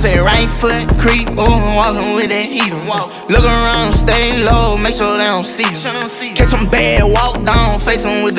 say right foot creep, ooh, walking with that heater. Look around, stay low, make sure they don't see you. Catch them bad, walk down, face them with the